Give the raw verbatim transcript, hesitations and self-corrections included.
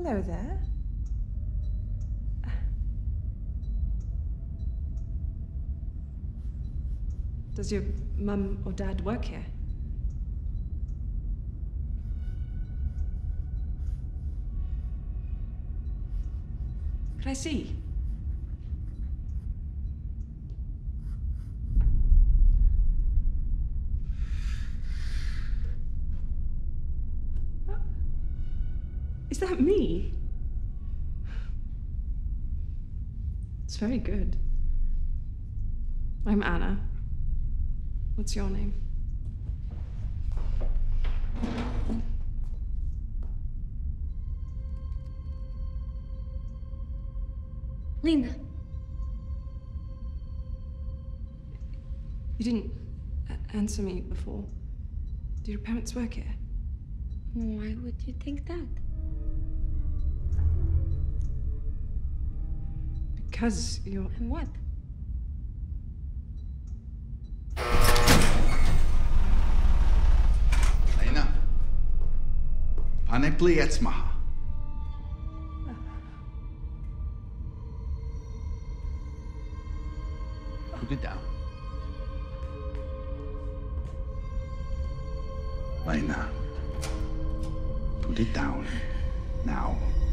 Hello there. Does your mum or dad work here? Could I see? Is that me? It's very good. I'm Anna. What's your name? Leena. You didn't a- answer me before. Do your parents work here? Why would you think that? Because you're... And what? Leena. Pane pliec maha. Put it down. Leena. Put it down. Now.